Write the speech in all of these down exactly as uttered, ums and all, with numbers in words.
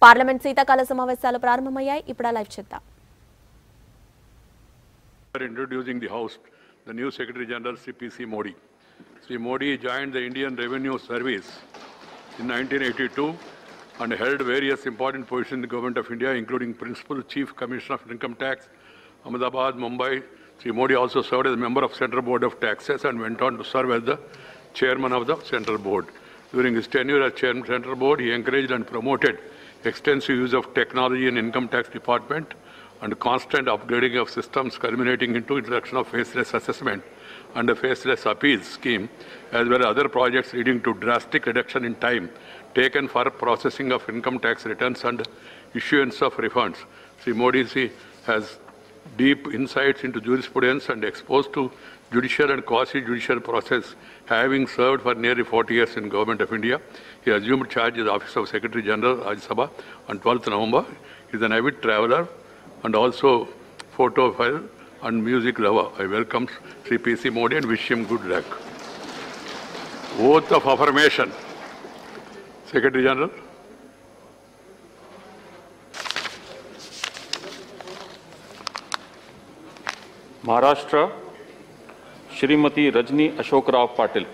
Parliament శీతాకాల సమావేశాలు ప్రారంభమయ్యాయి. ఇప్పుడు లైవ్ చేద్దాం. Introducing the House, the new Secretary General Sri P C Modi. Sri Modi joined the Indian Revenue Service in nineteen eighty-two and held various important positions in the Government of India, including Principal Chief Commissioner of Income Tax, Ahmedabad, Mumbai. Sri Modi also served as a member of Central Board of Taxes and went on to serve as the Chairman of the Central Board. During his tenure as Chairman of the Central Board, he encouraged and promoted extensive use of technology in Income Tax Department and constant upgrading of systems, culminating into introduction of faceless assessment and a faceless appeals scheme, as well as other projects leading to drastic reduction in time taken for processing of income tax returns and issuance of refunds. Sri Modi has deep insights into jurisprudence and exposed to judicial and quasi-judicial process, having served for nearly forty years in Government of India. He assumed charge as Office of Secretary General, Rajya Sabha, on twelfth November. He is an avid traveler and also photophile and music lover. I welcome Sri P C Modi and wish him good luck. Oath of affirmation. Secretary General. Maharashtra Shrimati Rajni Ashokrao Patil.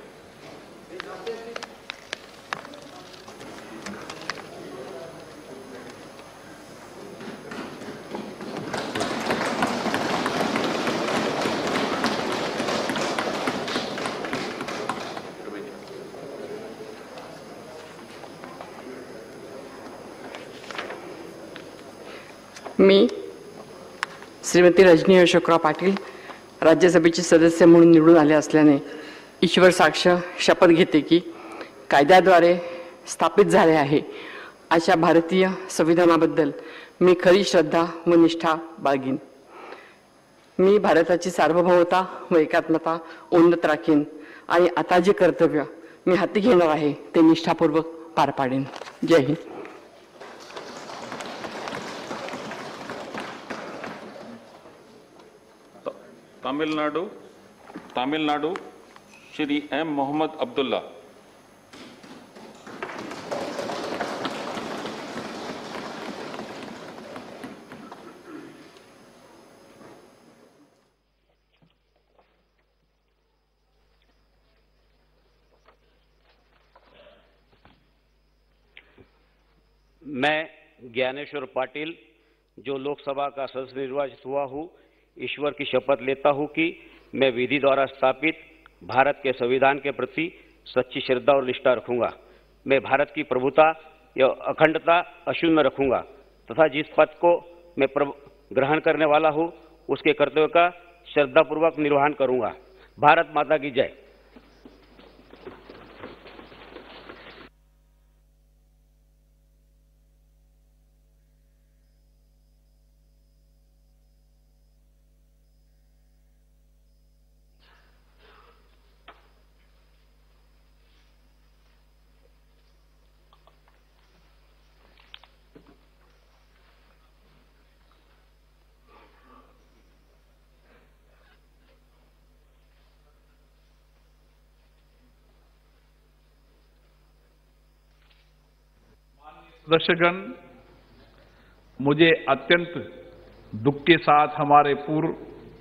मी श्रीमती रजनी अशोकराव पाटील राज्यसभेचे सदस्य म्हणून निवडून आले असल्याने ईश्वर साक्ष शपथ घेते की कायद्याद्वारे स्थापित झाले आहे अशा भारतीय संविधानाबद्दल मी खरी श्रद्धा व निष्ठा बाळगीन. मी भारताची सार्वभौमता व एकात्मता उन्नत राखीन आणि आता जे कर्तव्य मी हाती घेणार आहे ते निष्ठापूर्वक पार पाडेन. जय हिंद. तमिलनाडु तमिलनाडु श्री एम मोहम्मद अब्दुल्ला. मैं ज्ञानेश्वर पाटिल, जो लोकसभा का सदस्य निर्वाचित हुआ हूँ, ईश्वर की शपथ लेता हूं कि मैं विधि द्वारा स्थापित भारत के संविधान के प्रति सच्ची श्रद्धा और निष्ठा रखूंगा. मैं भारत की प्रभुता या अखंडता अक्षुण्ण रखूंगा तथा जिस पद को मैं ग्रहण करने वाला हूं उसके कर्तव्य का श्रद्धापूर्वक निर्वहन करूंगा. भारत माता की जय. दर्शकगण, मुझे अत्यंत दुख के साथ हमारे पूर्व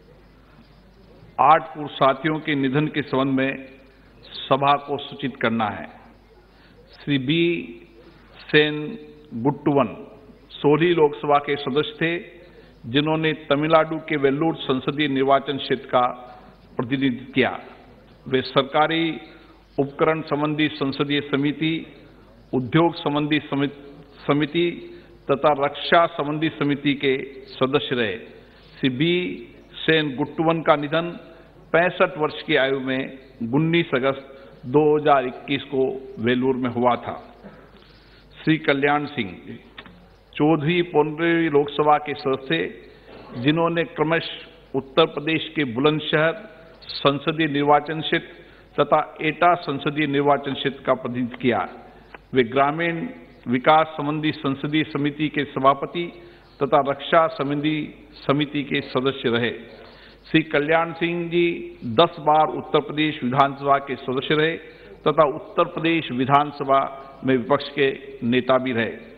आठ पूर्व साथियों के निधन के संबंध में सभा को सूचित करना है. श्री बी सेन गुट्टुवन सोलह लोकसभा के सदस्य थे, जिन्होंने तमिलनाडु के वेल्लूर संसदीय निर्वाचन क्षेत्र का प्रतिनिधित्व किया. वे सरकारी उपकरण संबंधी संसदीय समिति, उद्योग संबंधी समिति तथा रक्षा संबंधी समिति के सदस्य रहे. श्री बी सेन गुट्टुवन का निधन पैंसठ वर्ष की आयु में उन्नीस अगस्त दो हज़ार इक्कीस को वेलूर में हुआ था. श्री कल्याण सिंह चौदहवीं पंद्रहवीं लोकसभा के सदस्य, जिन्होंने क्रमशः उत्तर प्रदेश के बुलंदशहर संसदीय निर्वाचन क्षेत्र तथा एटा संसदीय निर्वाचन क्षेत्र का प्रतिनिधित्व किया. वे ग्रामीण विकास संबंधी संसदीय समिति के सभापति तथा रक्षा संबंधी समिति के सदस्य रहे. श्री कल्याण सिंह जी दस बार उत्तर प्रदेश विधानसभा के सदस्य रहे तथा उत्तर प्रदेश विधानसभा में विपक्ष के नेता भी रहे.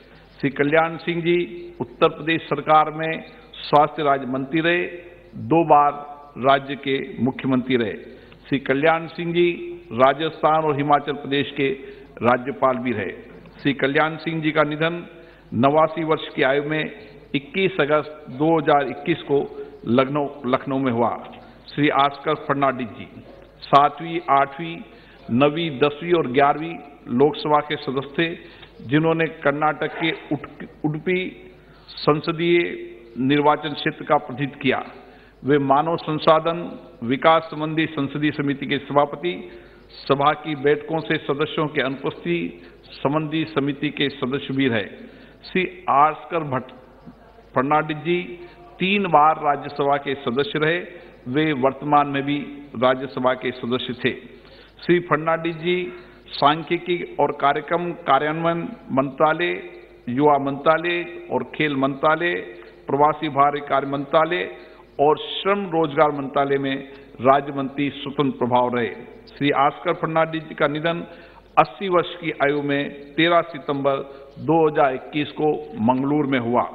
श्री कल्याण सिंह जी उत्तर प्रदेश सरकार में स्वास्थ्य राज्य मंत्री रहे, दो बार राज्य के मुख्यमंत्री रहे। श्री कल्याण सिंह जी राजस्थान और हिमाचल प्रदेश के राज्यपाल भी रहे। श्री कल्याण सिंह जी का निधन नवासी वर्ष की आयु में इक्कीस अगस्त दो हज़ार इक्कीस को लखनऊ लखनऊ में हुआ। श्री आस्कर फर्नांडिस जी सातवीं, आठवीं, नवीं, दसवीं और ग्यारहवीं लोकसभा के सदस्य थे, जिन्होंने कर्नाटक के उडुपी संसदीय निर्वाचन क्षेत्र का प्रतिनिधित्व किया। वे मानव संसाधन विकास संबंधी संसदीय समिति के सभापति, सभा की बैठकों से सदस्यों के अनुपस्थिति संबंधी समिति के सदस्य भी रहे। श्री आस्कर भट्ट फर्नांडिस जी तीन बार राज्यसभा के सदस्य रहे। वे वर्तमान में भी राज्यसभा के सदस्य थे। श्री फर्नांडिस जी सांख्यिकी और कार्यक्रम कार्यान्वयन मंत्रालय, युवा मंत्रालय और खेल मंत्रालय, प्रवासी भारतीय कार्य मंत्रालय और श्रम रोजगार मंत्रालय में राज्य मंत्री स्वतंत्र प्रभाव रहे। श्री आस्कर फर्नांडिस जी का निधन अस्सी वर्ष की आयु में तेरह सितंबर दो हज़ार इक्कीस को मंगलूर में हुआ।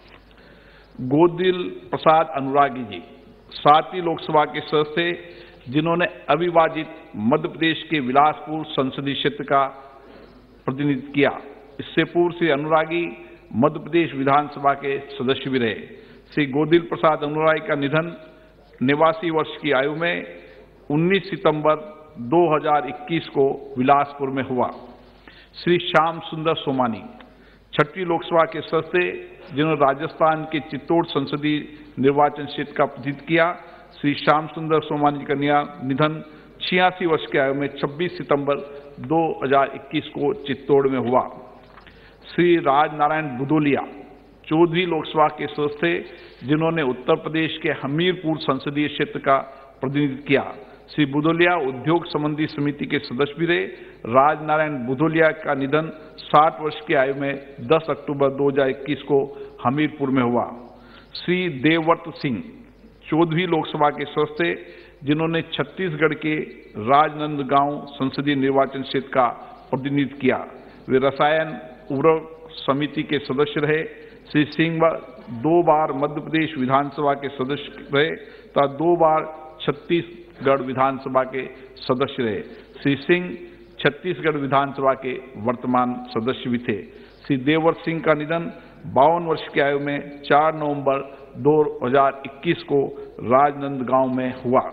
गोदिल प्रसाद अनुरागी जी सातवीं लोकसभा के सदस्य, जिन्होंने अविभाजित मध्य प्रदेश के बिलासपुर संसदीय क्षेत्र का प्रतिनिधित्व किया। इससे पूर्व श्री अनुरागी मध्य प्रदेश विधानसभा के सदस्य भी रहे। श्री गोदिल प्रसाद अनुरागी का निधन नवासी वर्ष की आयु में उन्नीस सितंबर दो हज़ार इक्कीस को बिलासपुर में हुआ। श्री श्याम सुंदर सोमानी छठी लोकसभा के सदस्य, जिन्होंने राजस्थान के चित्तौड़ संसदीय निर्वाचन क्षेत्र का प्रतिनिधित्व किया। श्री श्याम सुंदर सोमानी का निधन छियासी वर्ष की आयु में छब्बीस सितंबर दो हज़ार इक्कीस को चित्तौड़ में हुआ। श्री राज नारायण बुदोलिया चौदहवीं लोकसभा के सदस्य, जिन्होंने उत्तर प्रदेश के हमीरपुर संसदीय क्षेत्र का प्रतिनिधित्व किया। श्री बुदोलिया उद्योग संबंधी समिति के सदस्य भी रहे। राज नारायण बुदोलिया का निधन साठ वर्ष की आयु में दस अक्टूबर दो हज़ार इक्कीस को हमीरपुर में हुआ। श्री देवव्रत सिंह चौदहवीं लोकसभा के सदस्य, जिन्होंने छत्तीसगढ़ के राजनांदगांव संसदीय निर्वाचन क्षेत्र का प्रतिनिधित्व किया। वे रसायन उर्वरक समिति के सदस्य रहे। श्री सिंह दो बार मध्य प्रदेश विधानसभा के सदस्य रहे तथा दो बार छत्तीसगढ़ विधानसभा के सदस्य रहे। श्री सिंह छत्तीसगढ़ विधानसभा के वर्तमान सदस्य भी थे। श्री देवव्रत सिंह का निधन बावन वर्ष की आयु में चार नवंबर दो हज़ार इक्कीस को राजनांदगांव में हुआ।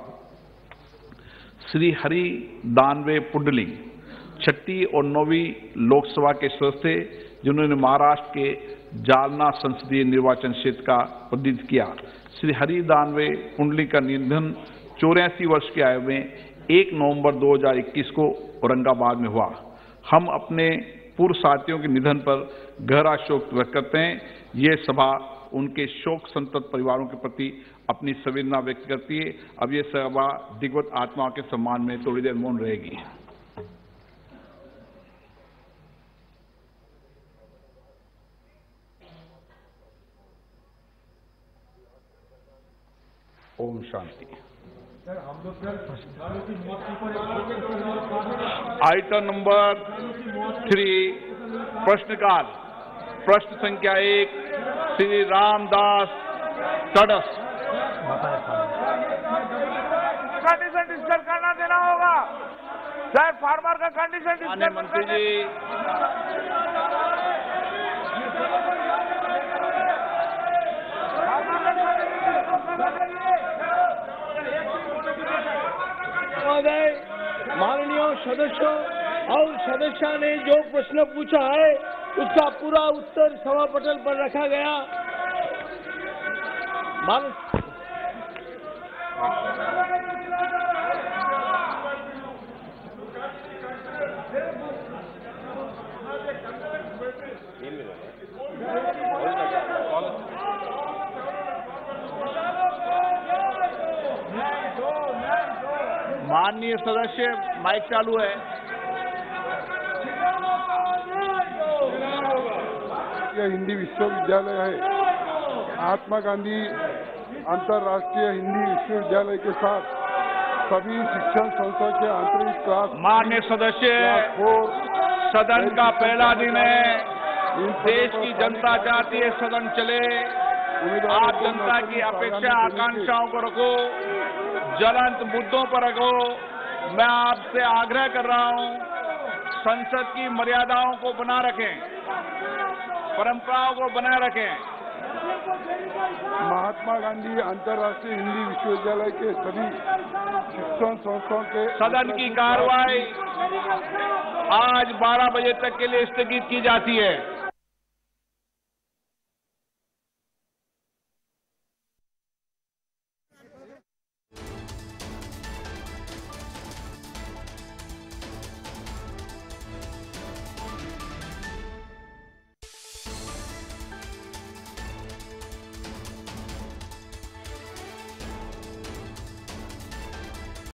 श्री हरि दानवे पुंडलिक छठी और नौवीं लोकसभा के सदस्य, जिन्होंने महाराष्ट्र के जालना संसदीय निर्वाचन क्षेत्र का प्रतिनिधित्व किया। श्री हरि दानवे पुंडलिक का निधन चौरासी वर्ष की आयु में एक नवंबर दो हज़ार इक्कीस को औरंगाबाद में हुआ। हम अपने पूर्व साथियों के निधन पर गहरा शोक व्यक्त करते हैं। ये सभा उनके शोक संतप्त परिवारों के प्रति अपनी संवेदना व्यक्त करती है। अब ये सभा दिग्गज आत्माओं के सम्मान में थोड़ी देर मौन रहेगी। ओम शांति। आइटम नंबर थ्री, प्रश्नकाल। प्रश्न संख्या एक, श्री रामदास तड़स। कंडीशन डिस्कस करना देना होगा सर। फार्मर का कंडीशन डिस्कस मंत्री जी, महोदय, माननीय सदस्यों और सदस्य ने जो प्रश्न पूछा है उसका पूरा उत्तर सभा पटल पर रखा गया। मान माननीय सदस्य, माइक चालू है। यह हिंदी विश्वविद्यालय है। महात्मा गांधी अंतर्राष्ट्रीय हिंदी विश्वविद्यालय के साथ सभी शिक्षण संस्था के आंतरिक क्लास। माननीय सदस्य, सदन का पहला दिन है। देश की जनता चाहती है सदन चले, आप जनता की अपेक्षा आकांक्षाओं को रखो, ज्वलंत मुद्दों पर रखो। मैं आपसे आग्रह कर रहा हूं, संसद की मर्यादाओं को बना रखें, परंपराओं को बनाए रखें। महात्मा गांधी अंतर्राष्ट्रीय हिंदी विश्वविद्यालय के सभी शिक्षण संस्थाओं के सदन की कार्रवाई आज बारह बजे तक के लिए स्थगित की जाती है।